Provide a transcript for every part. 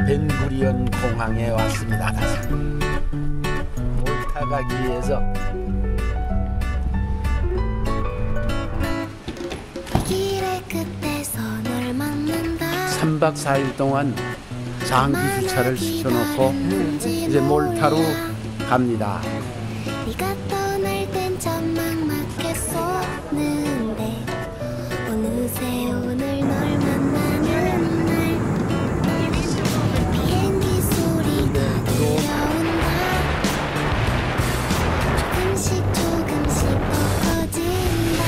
벤구리온 공항에 왔습니다. 다시 몰타 가기 위해서. 3박 4일 동안 장기 주차를 시켜놓고 이제 몰타로 갑니다. 네가 떠날 땐 천막맞게 쏘는데 어느새 오늘 널 만나는 날 비행기 소리가 들려온다. 조금씩 더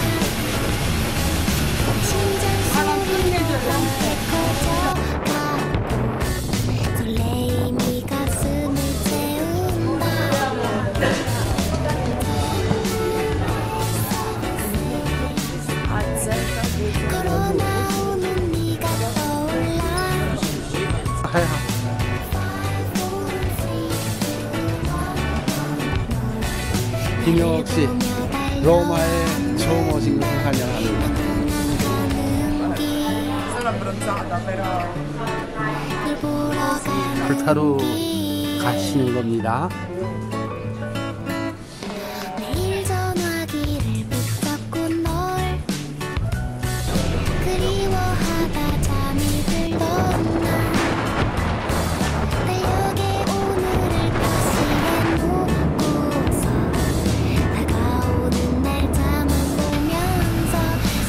커진다. 심장 소리가 커져가고 설레임이 가슴을 채운다. 걸어나오는 네가 떠올라. 김영옥 씨, 로마에 처음 오신 것을 환영합니다. 몰타로 가시는 겁니다. 매일 전화기를 붙잡고 널 그리워하다 잠이 들던 날 달력에 오늘을 다시 해놓고서 다가오는 날짜만 보면서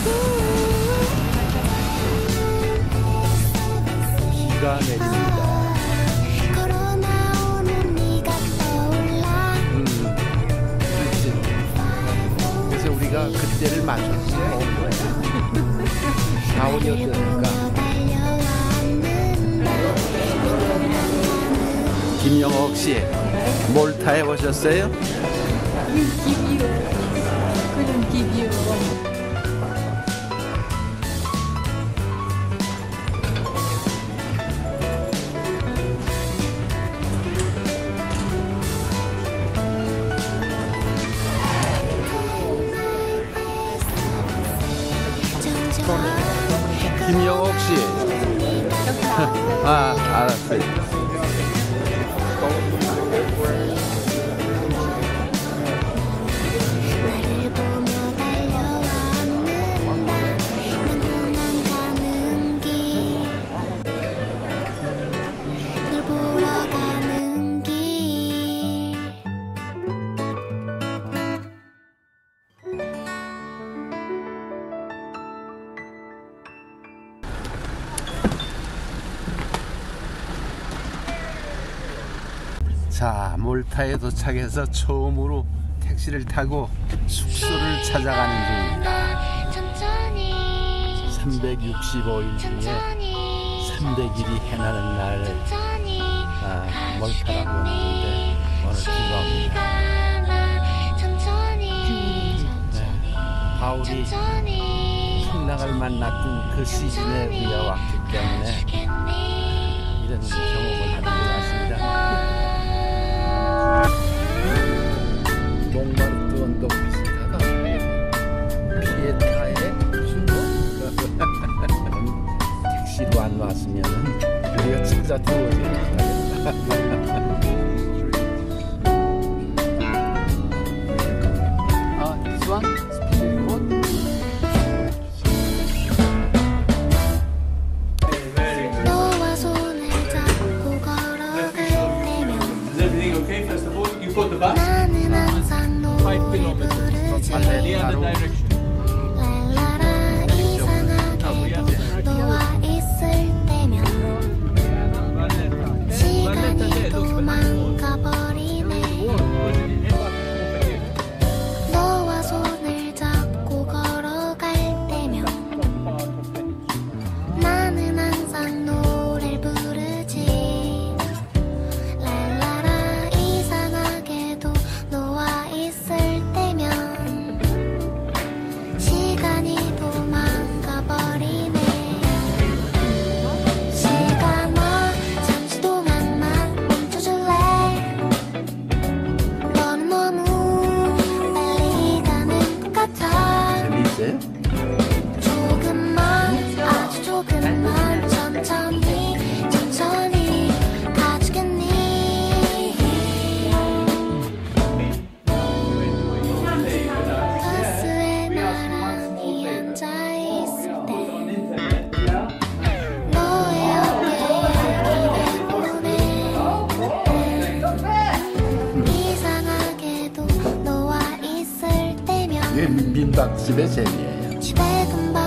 비가 내립니다. 걸어나오는 네가 떠올라. 그렇지. 그래서 우리가 그때를 맞췄어. 4월이었으니까. 김영옥 씨, 몰타에 오셨어요? couldn't give you. 김영옥 씨. 알았어요. 나를 보며 달려왔는다. 난 가는 길, 널 보러 가는 길. 자, 몰타에 도착해서 처음으로 택시를 타고 숙소를 찾아가는 중입니다. 365일 중에 300일이 해나는 날 몰타라고 하는데 오늘 비가 옵니다. 네, 바울이 풍랑을 만났던 그 시즌에 우리가 왔기 때문에 이런 경험을 하는 것 같습니다. 몽마르트 언덕 비슷하다. 피에타의 중국. 택시로 안 왔으면 우리가 진짜 더워지겠다. This one? 너와 손을 잡고 걸어갈 때면 Is everything okay first of all? You put the bus? 나는 항상 노래 5 kilometers. 부르지. The other direction. 랄라라 이상하게도 너와 있을 때면 시간이 이게 민박집의 재미예요. 집에 금방